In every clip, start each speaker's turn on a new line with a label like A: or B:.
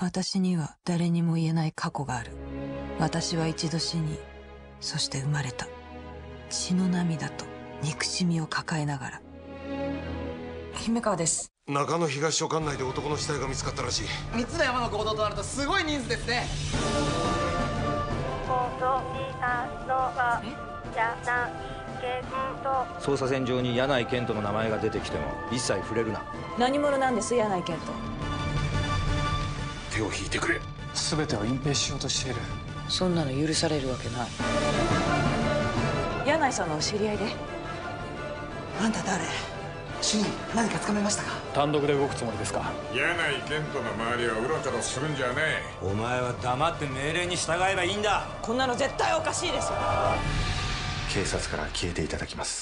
A: 私には誰にも言えない過去がある。私は一度死に、そして生まれた。血の涙と憎しみを抱えながら。姫川です。
B: 中野東署管内で男の死体が見つかったらしい。
C: 3つの山の行動となるとすごい人数ですね。
D: 捜査線上に柳井健人の名前が出てきても一切触れるな。
A: 何者なんです、柳井健人。
B: 手を引いてくれ。
E: 全てを隠蔽しようとしている。
A: そんなの許されるわけない。柳井さんのお知り合いで。
C: あんた誰？主任、何か掴めましたか？
E: 単独で動くつもりですか？
F: 柳井健人の周りをうろちょろするんじゃねえ。
D: お前は黙って命令に従えばいいんだ。
A: こんなの絶対おかしいですよ。
B: 警察から消えていただきます。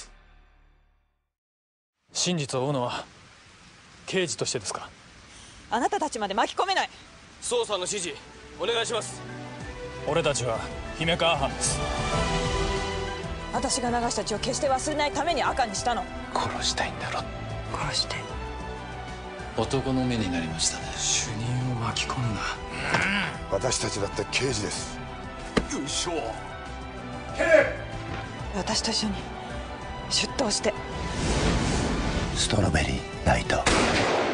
E: 真実を追うのは刑事としてですか？
A: あなたたちまで巻き込めない。
G: 捜査の指示お願いします。
E: 俺たちは姫川班です。
A: 私が流した血を決して忘れないために赤にしたの。
B: 殺したいんだろ。
A: 殺して。
H: 男の目になりましたね。
E: 主任を巻き込むな。
B: 私たちだって刑事です。
F: よいしょ。
A: 私と一緒に出頭して。
B: ストロベリーナイト。